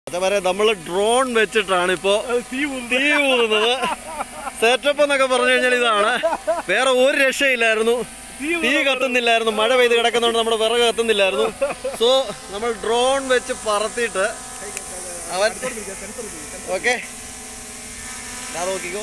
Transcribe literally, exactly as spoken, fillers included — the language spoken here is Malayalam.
അതേപോലെ നമ്മൾ ഡ്രോൺ വെച്ചിട്ടാണ് ഇപ്പോൾ തീ ഊതുന്നത്. സെറ്റപ്പ് എന്നൊക്കെ പറഞ്ഞു കഴിഞ്ഞാൽ ഇതാണ്. വേറെ ഒരു രക്ഷയില്ലായിരുന്നു, തീ കത്തുന്നില്ലായിരുന്നു. മഴ പെയ്ത് കിടക്കുന്നതുകൊണ്ട് നമ്മുടെ വിറക് കത്തുന്നില്ലായിരുന്നു. സോ നമ്മൾ ഡ്രോൺ വെച്ച് പറത്തിയിട്ട് അവൻ ഓക്കെ ഞാൻ നോക്കിക്കോ.